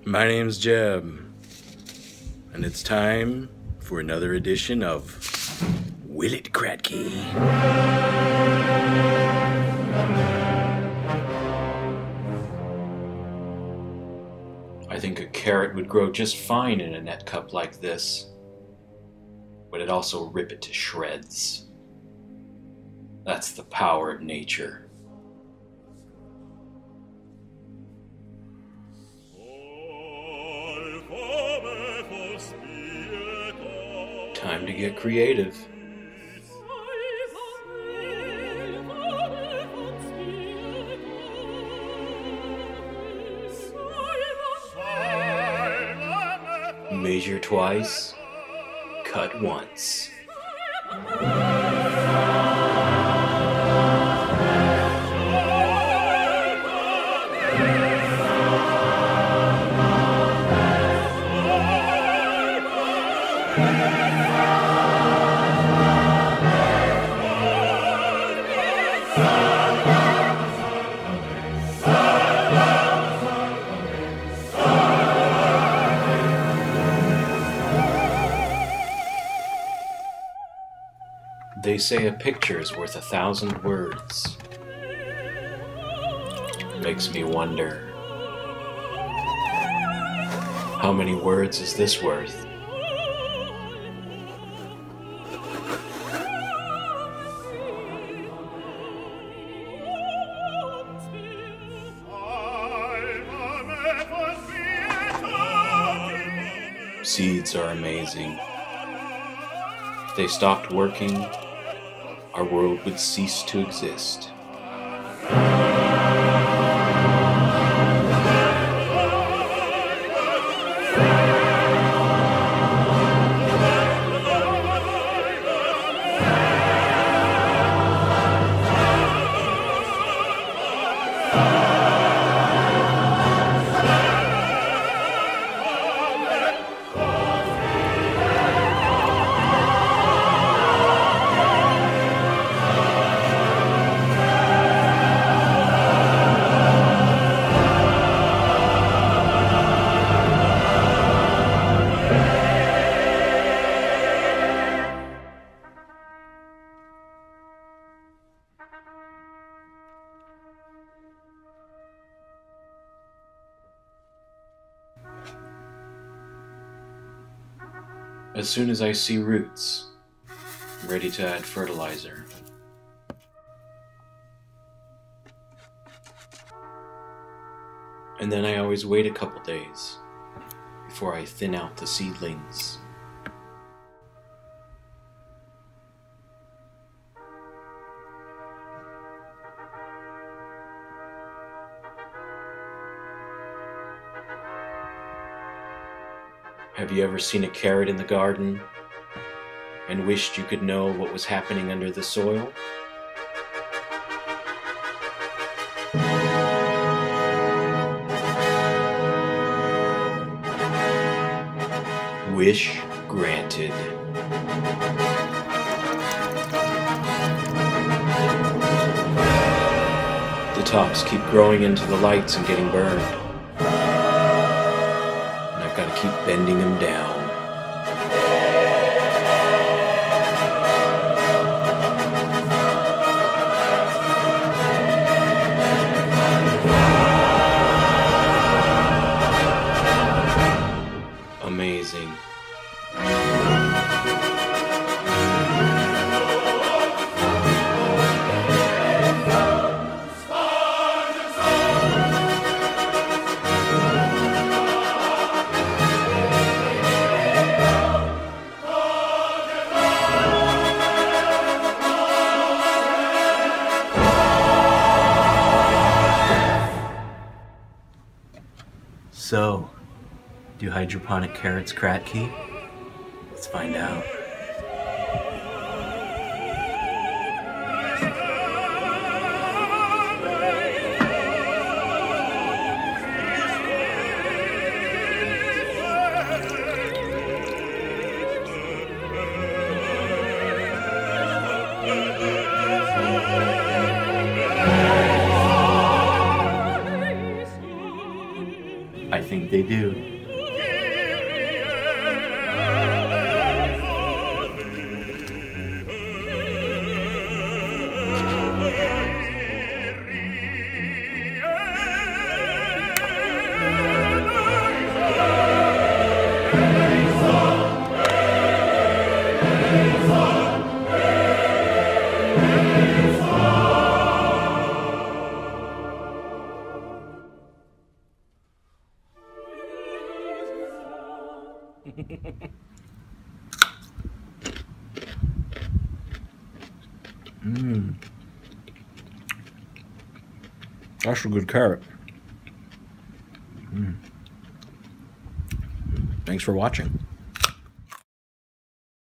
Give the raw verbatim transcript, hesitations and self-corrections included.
My name's Jeb, and it's time for another edition of Will It Kratky. I think a carrot would grow just fine in a net cup like this, but it'd also rip it to shreds. That's the power of nature. Time to get creative. Measure twice, cut once. They say a picture's worth a thousand words. Makes me wonder, how many words is this worth? Seeds are amazing. If they stopped working, our world would cease to exist. As soon as I see roots, I'm ready to add fertilizer. And then I always wait a couple days before I thin out the seedlings. Have you ever seen a carrot in the garden and wished you could know what was happening under the soil? Wish granted. The tops keep growing into the lights and getting burned. Gotta keep bending them down. Amazing. So, do hydroponic carrots Kratky? Let's find out. I think they do. Mmm. That's a good carrot. Mm. Thanks for watching.